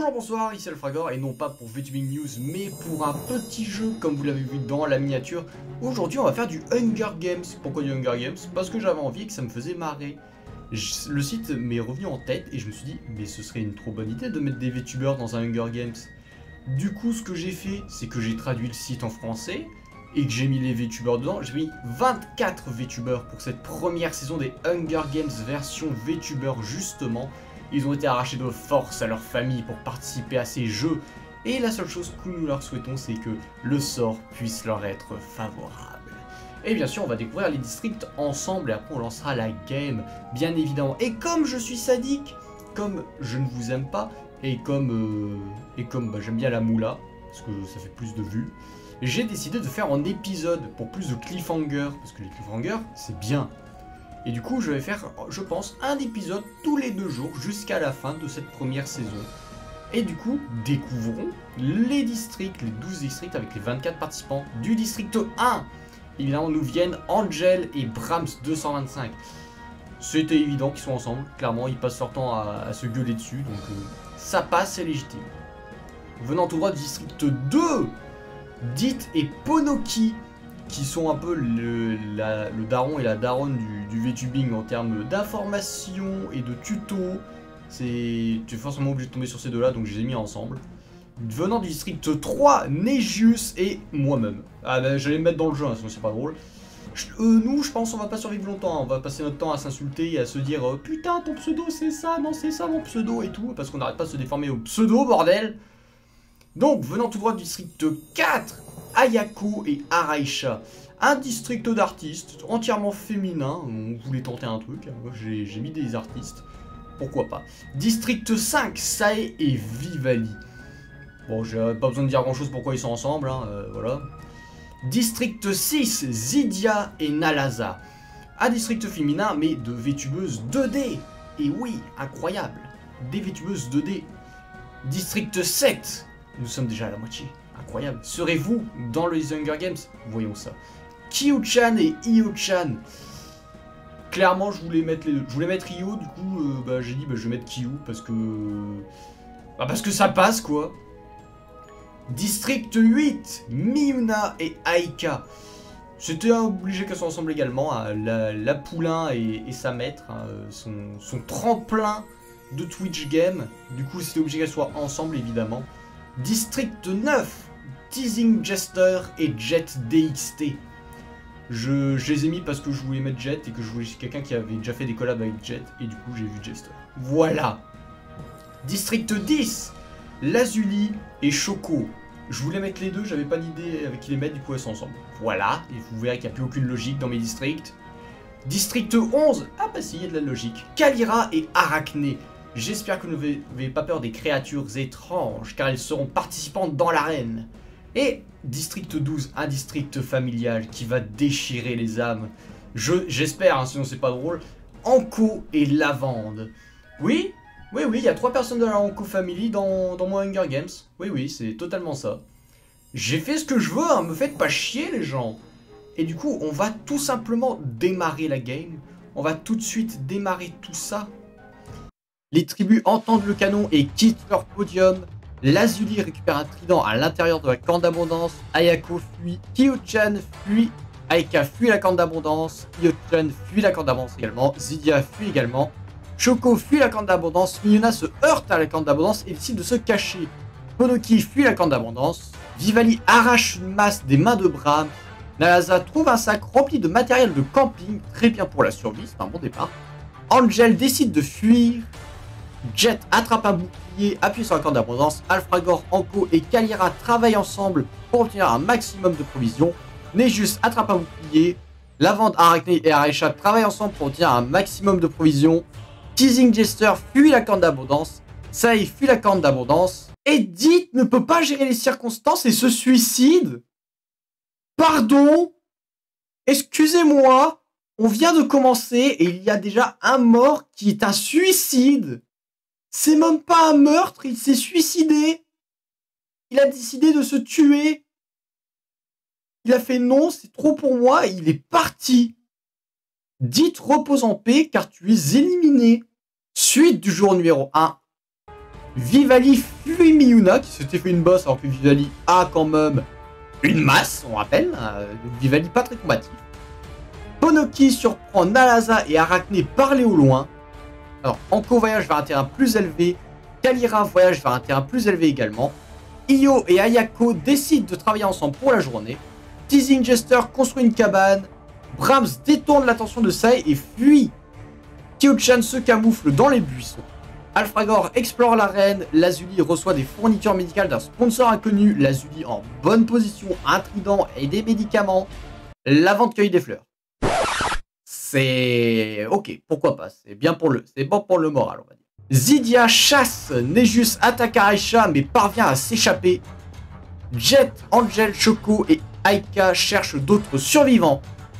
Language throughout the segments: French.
Bonjour, bonsoir, ici Alfragor, et non pas pour VTubing News, mais pour un petit jeu, comme vous l'avez vu dans la miniature. Aujourd'hui, on va faire du Hunger Games. Pourquoi du Hunger Games? Parce que j'avais envie et que ça me faisait marrer. Le site m'est revenu en tête, et je me suis dit, mais ce serait une trop bonne idée de mettre des VTubers dans un Hunger Games. Du coup, ce que j'ai fait, c'est que j'ai traduit le site en français, et que j'ai mis les VTubers dedans. J'ai mis 24 VTubers pour cette première saison des Hunger Games version VTuber, justement. Ils ont été arrachés de force à leur famille pour participer à ces jeux. Et la seule chose que nous leur souhaitons, c'est que le sort puisse leur être favorable. Et bien sûr, on va découvrir les districts ensemble et après on lancera la game, bien évidemment. Et comme je suis sadique, comme je ne vous aime pas, et comme j'aime bien la moula, parce que ça fait plus de vues, j'ai décidé de faire en épisode pour plus de cliffhanger, parce que les cliffhangers, c'est bien. Et du coup, je vais faire, je pense, un épisode tous les 2 jours jusqu'à la fin de cette première saison. Et du coup, découvrons les districts, les 12 districts avec les 24 participants du district 1. Évidemment, nous viennent Angel et Brahms 225. C'était évident qu'ils sont ensemble. Clairement, ils passent leur temps à se gueuler dessus. Donc, ça passe, c'est légitime. Venant tout droit du district 2, Dit et Ponoki, qui sont un peu le daron et la daronne du VTubing en termes d'information et de tuto. Tu es forcément obligé de tomber sur ces deux-là, donc je les ai mis ensemble. Venant du district 3, Negius et moi-même. Ah ben, j'allais me mettre dans le jeu, hein, sinon c'est pas drôle. Nous, je pense on va pas survivre longtemps, hein. On va passer notre temps à s'insulter et à se dire putain, ton pseudo c'est ça, non c'est ça mon pseudo et tout, parce qu'on n'arrête pas de se déformer au pseudo, bordel. Donc, venant tout droit du district 4, Ayako et Araisha. Un district d'artistes entièrement féminin. On voulait tenter un truc. J'ai mis des artistes. Pourquoi pas. District 5, Sae et Vivali. Bon, j'ai pas besoin de dire grand chose pourquoi ils sont ensemble. Hein, voilà. District 6, Zidia et Nalaza. Un district féminin, mais de VTubeuses 2D. Et oui, incroyable. Des VTubeuses 2D. District 7. Nous sommes déjà à la moitié. Incroyable. Serez-vous dans les Hunger Games? Voyons ça. Kyu-chan et Io-chan. Clairement, je voulais mettre les deux. Je voulais mettre Io, du coup, j'ai dit, je vais mettre Kyu parce que... parce que ça passe, quoi. District 8, Miyuna et Aika. C'était obligé qu'elles soient ensemble également. Hein. La poulain et sa maître, hein, son tremplin de Twitch Game. Du coup, c'était obligé qu'elles soient ensemble, évidemment. District 9, Teasing Jester et Jet DXT. Je les ai mis parce que je voulais mettre Jet et que je voulais quelqu'un qui avait déjà fait des collabs avec Jet et du coup j'ai vu Jester. Voilà. District 10, Lazuli et Choco. Je voulais mettre les deux, j'avais pas d'idée avec qui les mettre, du coup elles sont ensemble. Voilà, et vous verrez qu'il n'y a plus aucune logique dans mes districts. District 11, ah bah si, il y a de la logique. Kalira et Arachné. J'espère que vous n'avez pas peur des créatures étranges, car elles seront participantes dans l'arène. Et district 12, un district familial qui va déchirer les âmes. J'espère, hein, sinon c'est pas drôle. Anko et Lavande. Oui, il y a 3 personnes de la Anko Family dans mon Hunger Games. Oui, c'est totalement ça. J'ai fait ce que je veux, hein, me faites pas chier les gens. Et du coup, on va tout simplement démarrer la game. On va tout de suite démarrer tout ça. Les tribus entendent le canon et quittent leur podium. Lazuli récupère un trident à l'intérieur de la camp d'abondance. Ayako fuit. Kyu-chan fuit. Aika fuit la camp d'abondance. Io-chan fuit la camp d'abondance également. Zidia fuit également. Choco fuit la camp d'abondance. Miyuna se heurte à la camp d'abondance et décide de se cacher. Ponoki fuit la camp d'abondance. Vivali arrache une masse des mains de Bram. Nalaza trouve un sac rempli de matériel de camping. Très bien pour la survie, c'est un bon départ. Angel décide de fuir. Jet attrape un bouclier, appuie sur la corde d'abondance. Alfragor, Anko et Kalira travaillent ensemble pour obtenir un maximum de provisions. Negius attrape un bouclier. Lavande, Arachné et Araisha travaillent ensemble pour obtenir un maximum de provisions. Teasing Jester fuit la corde d'abondance. Sae fuit la corde d'abondance. Edith ne peut pas gérer les circonstances et se suicide. Pardon? Excusez-moi. On vient de commencer et il y a déjà un mort qui est un suicide. C'est même pas un meurtre, il s'est suicidé. Il a décidé de se tuer. Il a fait non, c'est trop pour moi et il est parti. Dites repose en paix car tu es éliminé. Suite du jour numéro 1. Vivali fuit Miyuna qui s'était fait une bosse alors que Vivali a quand même une masse, on rappelle. Vivali pas très combatif. Ponoki surprend Nalaza et Arachné parler au loin. Alors Anko voyage vers un terrain plus élevé. Kalira voyage vers un terrain plus élevé également. Io et Ayako décident de travailler ensemble pour la journée. Teasing Jester construit une cabane. Brahms détourne l'attention de Sae et fuit. Kyo-chan se camoufle dans les buissons. Alfragor explore l'arène. Lazuli reçoit des fournitures médicales d'un sponsor inconnu. Lazuli en bonne position, un trident et des médicaments. Lavande cueille des fleurs. C'est ok, pourquoi pas. C'est bien pour c'est bon pour le moral, on va dire. Zydia chasse Nejus, attaque Aisha mais parvient à s'échapper. Jet, Angel, Choco et Aika cherchent d'autres survivants.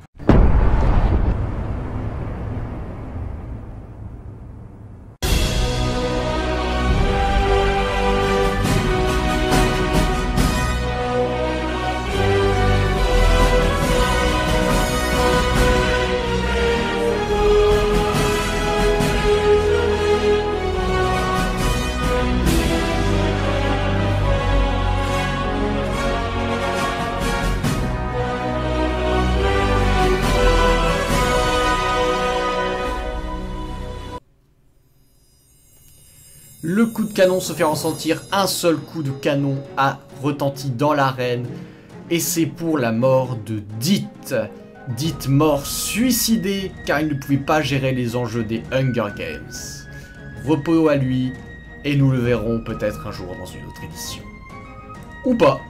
Le coup de canon se fait ressentir, un seul coup de canon a retenti dans l'arène, et c'est pour la mort de Dit. Dit mort suicidé car il ne pouvait pas gérer les enjeux des Hunger Games. Repos à lui, et nous le verrons peut-être un jour dans une autre édition. Ou pas.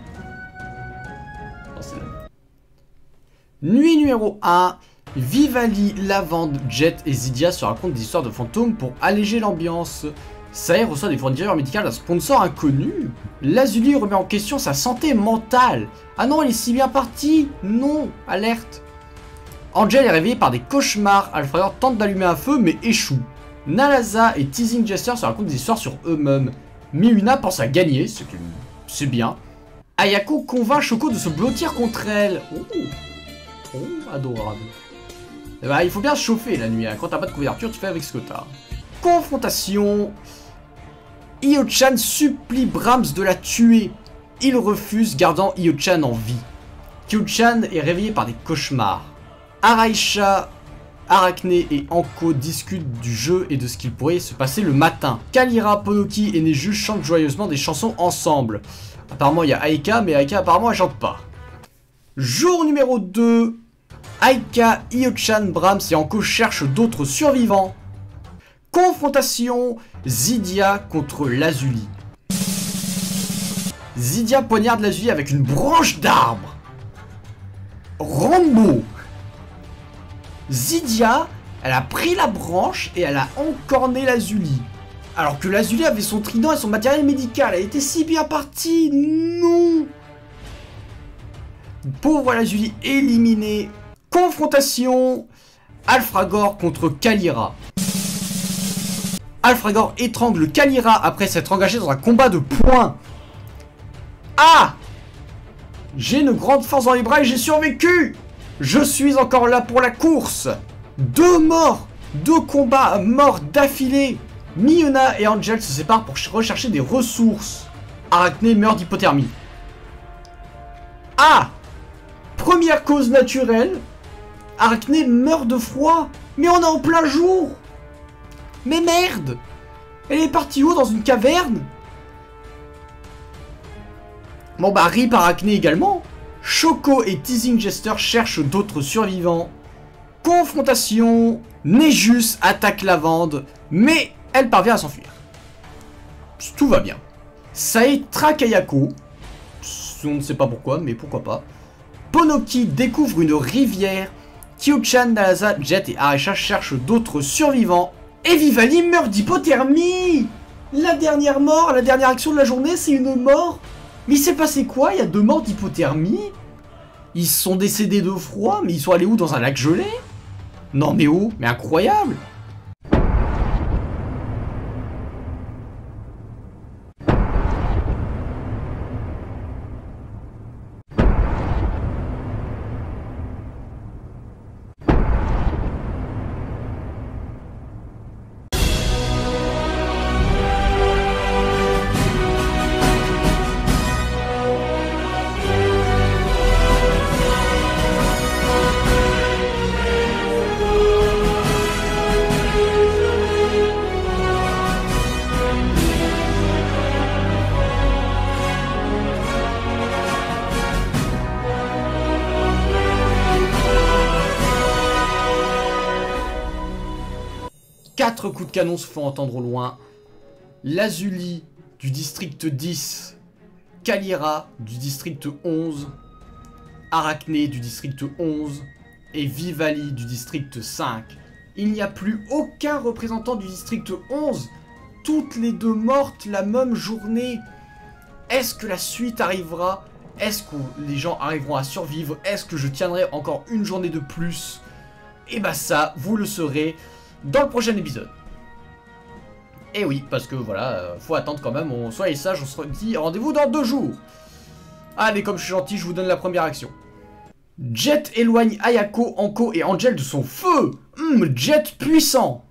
Non, c'est là. Nuit numéro 1. Vivali, Lavande, Jet et Zydia se racontent des histoires de fantômes pour alléger l'ambiance. Sae reçoit des fournitures médicales d'un sponsor inconnu. Lazuli remet en question sa santé mentale. Ah non, elle est si bien partie. Non, alerte. Angel est réveillé par des cauchemars. Alfredor tente d'allumer un feu mais échoue. Nalaza et Teasing Jester se racontent des histoires sur eux-mêmes. Miuna pense à gagner, ce que c'est bien. Ayako convainc Choco de se blottir contre elle. Oh, adorable. Bah, il faut bien se chauffer la nuit. Hein. Quand t'as pas de couverture, tu fais avec ce que t'as. Confrontation. Io-chan supplie Brahms de la tuer. Il refuse, gardant Io-chan en vie. Kyo-chan est réveillé par des cauchemars. Araisha, Arachné et Anko discutent du jeu et de ce qu'il pourrait se passer le matin. Kalira, Ponoki et Nejus chantent joyeusement des chansons ensemble. Apparemment il y a Aika, mais Aika apparemment elle chante pas. Jour numéro 2. Aika, Io-chan, Brahms et Anko cherchent d'autres survivants. Confrontation. Zydia contre Lazuli. Zydia poignarde Lazuli avec une branche d'arbre. Rambo. Zydia, elle a pris la branche et elle a encorné Lazuli. Alors que Lazuli avait son trident et son matériel médical. Elle était si bien partie. Non. Pauvre Lazuli éliminée. Confrontation. Alfragor contre Kalira. Alfragor étrangle Kalira après s'être engagé dans un combat de poing. Ah! J'ai une grande force dans les bras et j'ai survécu! Je suis encore là pour la course! 2 morts! 2 combats morts d'affilée! Miuna et Angel se séparent pour rechercher des ressources. Arachné meurt d'hypothermie. Ah! Première cause naturelle. Arachné meurt de froid. Mais on est en plein jour! Mais merde! Elle est partie où? Dans une caverne? Bon bah RIP Arachné également. Choco et Teasing Jester cherchent d'autres survivants. Confrontation. Nejus attaque Lavande, mais elle parvient à s'enfuir. Tout va bien. Sae traque Ayako. On ne sait pas pourquoi, mais pourquoi pas. Ponoki découvre une rivière. Kyo-chan, Nalaza, Jet et Aisha cherchent d'autres survivants. Et Vivali meurt d'hypothermie. La dernière mort, la dernière action de la journée, c'est une mort. Mais il s'est passé quoi? Il y a 2 morts d'hypothermie. Ils sont décédés de froid, mais ils sont allés où? Dans un lac gelé? Non mais où? Mais incroyable. 4 coups de canon se font entendre au loin. Lazuli du district 10, Kalira du district 11, Arachné du district 11 et Vivali du district 5. Il n'y a plus aucun représentant du district 11. Toutes les deux mortes la même journée. Est-ce que la suite arrivera? Est-ce que les gens arriveront à survivre? Est-ce que je tiendrai encore une journée de plus? Et bah ça, vous le saurez dans le prochain épisode. Et oui, parce que voilà, faut attendre quand même. Soyez sages, on se dit rendez-vous dans 2 jours. Allez, comme je suis gentil, je vous donne la première action. Jet éloigne Ayako, Anko et Angel de son feu. Jet puissant.